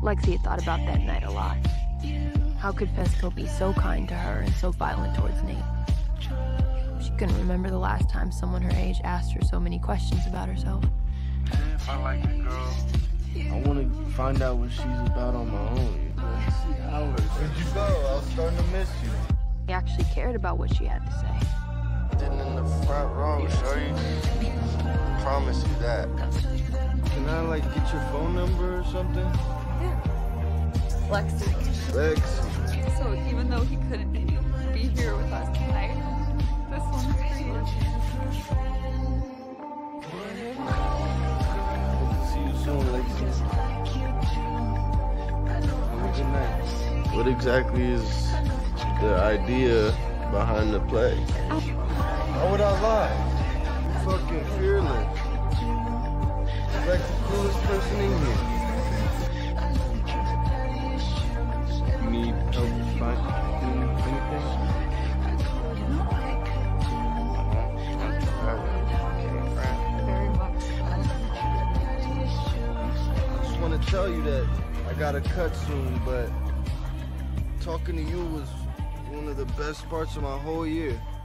Lexi had thought about that night a lot. How could Fesco be so kind to her and so violent towards Nate? She couldn't remember the last time someone her age asked her so many questions about herself. If I like the girl, I want to find out what she's about on my own. See how where'd you go? I was starting to miss you. He actually cared about what she had to say. Sitting in the front row, shorty. Promise you that. Can I, like, get your phone number or something? Yeah. Lexi. Lexi. So even though he couldn't be here with us tonight, this one's for you. Hope to see you soon, Lexi. Have a good night. What exactly is the idea behind the play? How would I lie? You're fucking fearless. You're like the coolest person in here. You need help finding anything? Very much. I just want to tell you that I gotta cut soon, but talking to you was one of the best parts of my whole year.